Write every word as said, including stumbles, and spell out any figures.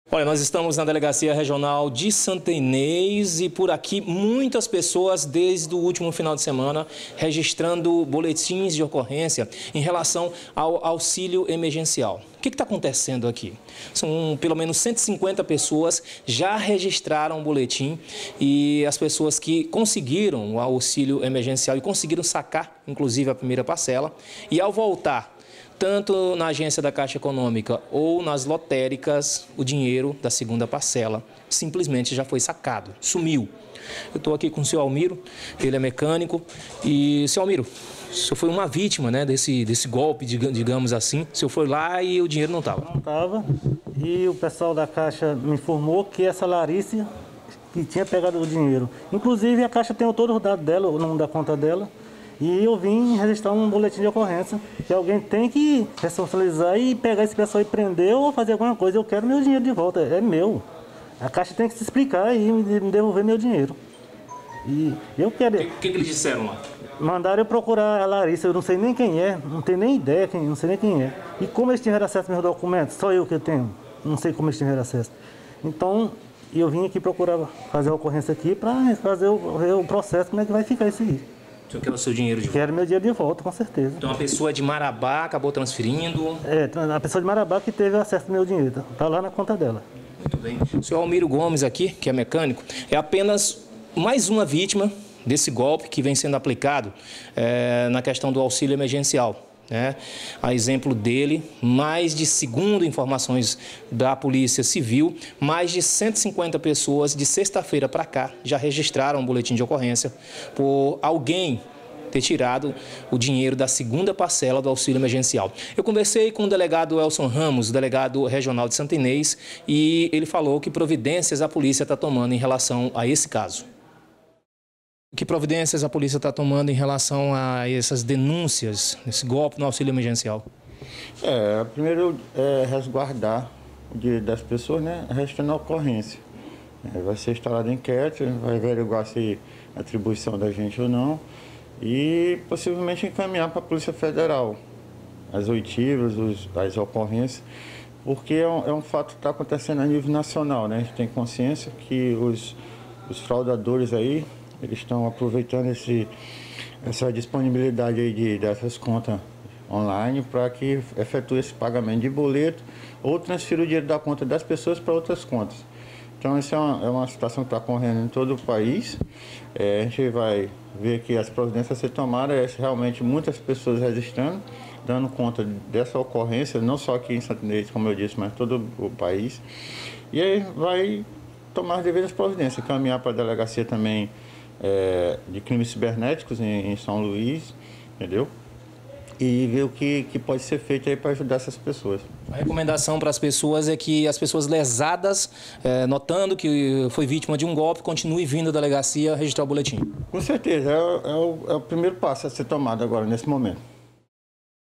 Olha, nós estamos na Delegacia Regional de Santa Inês e por aqui muitas pessoas desde o último final de semana registrando boletins de ocorrência em relação ao auxílio emergencial. O que está acontecendo aqui? São pelo menos cento e cinquenta pessoas já registraram o boletim e as pessoas que conseguiram o auxílio emergencial e conseguiram sacar, inclusive, a primeira parcela, e ao voltar tanto na agência da Caixa Econômica ou nas lotéricas, o dinheiro da segunda parcela simplesmente já foi sacado, sumiu. Eu estou aqui com o senhor Almiro, ele é mecânico. E, senhor Almiro, o senhor foi uma vítima, né, desse, desse golpe, digamos assim. O senhor foi lá e o dinheiro não estava. Não estava. E o pessoal da Caixa me informou que essa Larissa que tinha pegado o dinheiro. Inclusive, a Caixa tem todo o dado dela, o nome da conta dela. E eu vim registrar um boletim de ocorrência, que alguém tem que responsabilizar e pegar esse pessoal e prender ou fazer alguma coisa. Eu quero meu dinheiro de volta, é meu. A Caixa tem que se explicar e me devolver meu dinheiro. E eu quero... O que, que, que eles disseram lá? Mandaram eu procurar a Larissa, eu não sei nem quem é, não tenho nem ideia, quem, não sei nem quem é. E como eles tiveram acesso aos meus documentos? Só eu que tenho, não sei como eles tiveram acesso. Então, eu vim aqui procurar fazer a ocorrência aqui para fazer o, o processo, como é que vai ficar isso aí. O senhor quer o seu dinheiro de volta? Quero meu dinheiro de volta, com certeza. Então, a pessoa de Marabá acabou transferindo? É, a pessoa de Marabá que teve acesso ao meu dinheiro. Está lá na conta dela. Muito bem. O senhor Almiro Gomes aqui, que é mecânico, é apenas mais uma vítima desse golpe que vem sendo aplicado é, na questão do auxílio emergencial. Né? A exemplo dele, mais de, segundo informações da Polícia Civil, mais de cento e cinquenta pessoas de sexta-feira para cá já registraram um boletim de ocorrência por alguém ter tirado o dinheiro da segunda parcela do auxílio emergencial. Eu conversei com o delegado Elson Ramos, delegado regional de Santa Inês, e ele falou que providências a polícia está tomando em relação a esse caso. Que providências a polícia está tomando em relação a essas denúncias, esse golpe no auxílio emergencial? É, primeiro é resguardar de, das pessoas, né, registrando a ocorrência. É, vai ser instalado inquérito, vai averiguar se é atribuição da gente ou não e possivelmente encaminhar para a Polícia Federal as oitivas, os, as ocorrências, porque é um, é um fato que está acontecendo a nível nacional, né? A gente tem consciência que os, os fraudadores aí, eles estão aproveitando esse, essa disponibilidade aí de, dessas contas online para que efetue esse pagamento de boleto ou transfira o dinheiro da conta das pessoas para outras contas. Então, essa é uma, é uma situação que está ocorrendo em todo o país. É, a gente vai ver que as providências a ser tomadas, é realmente muitas pessoas registrando, dando conta dessa ocorrência, não só aqui em Santa Inês, como eu disse, mas todo o país. E aí vai tomar as devidas providências, caminhar para a delegacia também É, de crimes cibernéticos em, em São Luís, entendeu? E ver o que, que pode ser feito aí para ajudar essas pessoas. A recomendação para as pessoas é que as pessoas lesadas, é, notando que foi vítima de um golpe, continue vindo à delegacia registrar o boletim. Com certeza, é, é, o, é o primeiro passo a ser tomado agora, nesse momento.